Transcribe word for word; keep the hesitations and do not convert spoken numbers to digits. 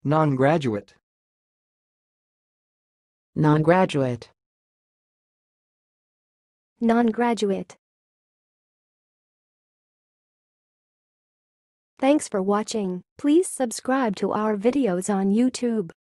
Non-graduate. Non-graduate. Non-graduate. Thanks for watching. Please subscribe to our videos on YouTube.